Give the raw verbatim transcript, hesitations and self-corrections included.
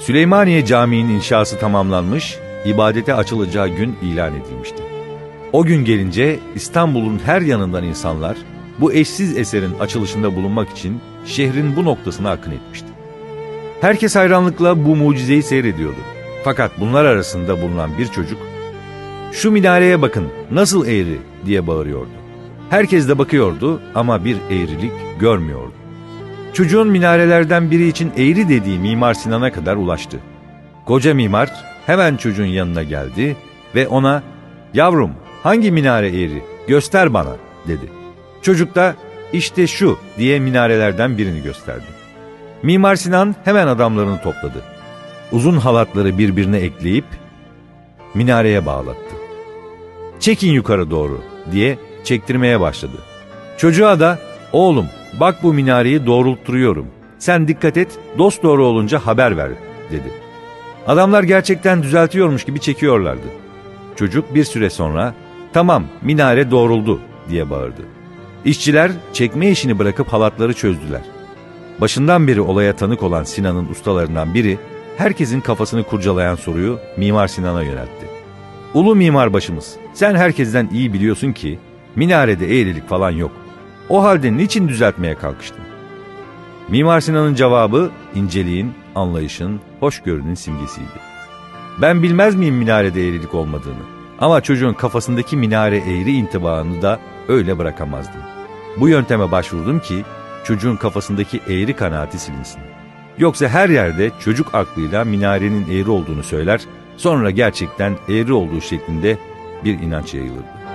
Süleymaniye Camii'nin inşası tamamlanmış, ibadete açılacağı gün ilan edilmişti. O gün gelince İstanbul'un her yanından insanlar bu eşsiz eserin açılışında bulunmak için şehrin bu noktasına akın etmişti. Herkes hayranlıkla bu mucizeyi seyrediyordu. Fakat bunlar arasında bulunan bir çocuk, "Şu minareye bakın, nasıl eğri!" diye bağırıyordu. Herkes de bakıyordu ama bir eğrilik görmüyordu. Çocuğun minarelerden biri için eğri dediği Mimar Sinan'a kadar ulaştı. Koca mimar hemen çocuğun yanına geldi ve ona, "Yavrum, hangi minare eğri? Göster bana," dedi. Çocuk da, "İşte şu," diye minarelerden birini gösterdi. Mimar Sinan hemen adamlarını topladı. Uzun halatları birbirine ekleyip minareye bağlattı. "Çekin yukarı doğru," diye çektirmeye başladı. Çocuğa da, "Oğlum, bak bu minareyi doğrultturuyorum. Sen dikkat et, dosdoğru olunca haber ver," dedi. Adamlar gerçekten düzeltiyormuş gibi çekiyorlardı. Çocuk bir süre sonra, "Tamam, minare doğruldu," diye bağırdı. İşçiler çekme işini bırakıp halatları çözdüler. Başından beri olaya tanık olan Sinan'ın ustalarından biri, herkesin kafasını kurcalayan soruyu Mimar Sinan'a yöneltti. "Ulu mimar başımız, sen herkesten iyi biliyorsun ki minarede eğrilik falan yok. O halde niçin düzeltmeye kalkıştın?" Mimar Sinan'ın cevabı inceliğin, anlayışın, hoşgörünün simgesiydi. "Ben bilmez miyim minarede eğrilik olmadığını? Ama çocuğun kafasındaki minare eğri intibaını da öyle bırakamazdım. Bu yönteme başvurdum ki çocuğun kafasındaki eğri kanaati silinsin. Yoksa her yerde çocuk aklıyla minarenin eğri olduğunu söyler, sonra gerçekten eğri olduğu şeklinde bir inanç yayılırdı."